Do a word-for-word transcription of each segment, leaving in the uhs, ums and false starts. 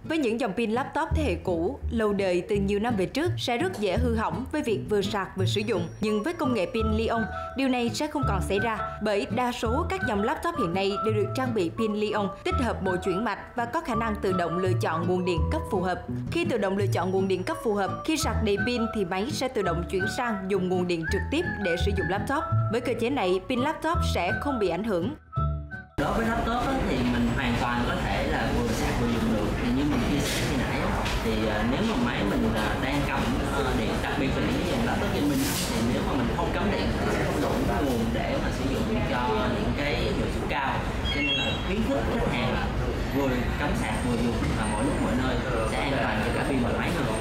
Với những dòng pin laptop thế hệ cũ, lâu đời từ nhiều năm về trước sẽ rất dễ hư hỏng với việc vừa sạc vừa sử dụng. Nhưng với công nghệ pin Li-ion, điều này sẽ không còn xảy ra bởi đa số các dòng laptop hiện nay đều được trang bị pin Li-ion tích hợp bộ chuyển mạch và có khả năng tự động lựa chọn nguồn điện cấp phù hợp. Khi tự động lựa chọn nguồn điện cấp phù hợp, khi sạc đầy pin thì máy sẽ tự động chuyển sang dùng nguồn điện trực tiếp để sử dụng laptop. Với cơ chế này, pin laptop sẽ không bị ảnh hưởng. Đối với laptop á, thì mình hoàn toàn có thể là vừa sạc vừa dùng được. Thì như mình chia sẻ khi nãy á, thì uh, nếu mà máy mình uh, đang cắm uh, điện, đặc biệt là những cái dòng laptop gaming, thì nếu mà mình không cắm điện thì sẽ không đủ nguồn để mà sử dụng cho những cái hiệu suất cao. Cho nên là khuyến khích khách hàng là vừa cắm sạc vừa dùng và mọi lúc mọi nơi sẽ an toàn cho cả pin và máy hơn.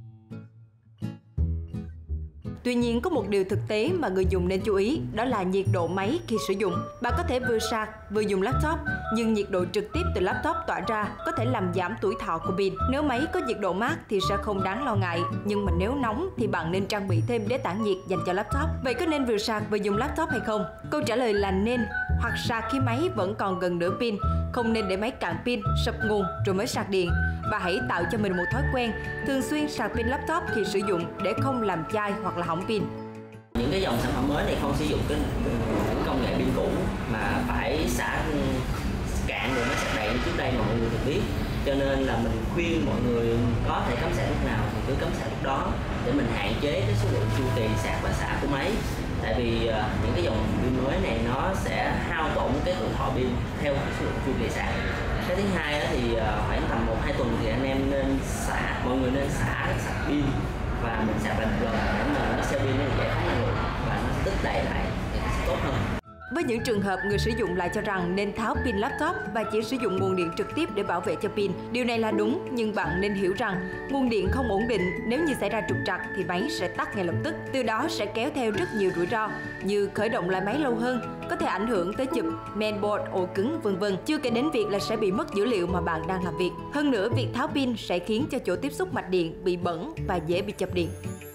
Tuy nhiên, có một điều thực tế mà người dùng nên chú ý, đó là nhiệt độ máy khi sử dụng. Bạn có thể vừa sạc, vừa dùng laptop, nhưng nhiệt độ trực tiếp từ laptop tỏa ra có thể làm giảm tuổi thọ của pin. Nếu máy có nhiệt độ mát thì sẽ không đáng lo ngại, nhưng mà nếu nóng thì bạn nên trang bị thêm đế tản nhiệt dành cho laptop. Vậy có nên vừa sạc vừa dùng laptop hay không? Câu trả lời là nên, hoặc sạc khi máy vẫn còn gần nửa pin. Không nên để máy cạn pin, sập nguồn rồi mới sạc điện. Và hãy tạo cho mình một thói quen thường xuyên sạc pin laptop khi sử dụng để không làm chai hoặc là hỏng pin. Những cái dòng sản phẩm mới này không sử dụng cái công nghệ pin cũ mà phải xả cạn rồi mới sạc đầy như trước đây mà mọi người được biết. Cho nên là mình khuyên mọi người có thể cắm sạc lúc nào thì cứ cắm sạc lúc đó để mình hạn chế cái số lượng chu kỳ sạc và xả của máy. Tại vì uh, những cái dòng pin mới này nó sẽ hao tổn cái tuổi thọ pin theo cái số lượng chu kỳ sạc. Cái thứ hai đó thì uh, khoảng tầm một hai tuần thì anh em nên xả, mọi người nên xả sạc pin và mình sạc lại một lần để mà nó xe pin nó giải phóng năng lượng và nó tích đầy lại thì nó sẽ tốt hơn. Với những trường hợp người sử dụng lại cho rằng nên tháo pin laptop và chỉ sử dụng nguồn điện trực tiếp để bảo vệ cho pin. Điều này là đúng, nhưng bạn nên hiểu rằng nguồn điện không ổn định, nếu như xảy ra trục trặc thì máy sẽ tắt ngay lập tức. Từ đó sẽ kéo theo rất nhiều rủi ro như khởi động lại máy lâu hơn, có thể ảnh hưởng tới chụp, mainboard, ổ cứng, vân vân. Chưa kể đến việc là sẽ bị mất dữ liệu mà bạn đang làm việc. Hơn nữa, việc tháo pin sẽ khiến cho chỗ tiếp xúc mạch điện bị bẩn và dễ bị chập điện.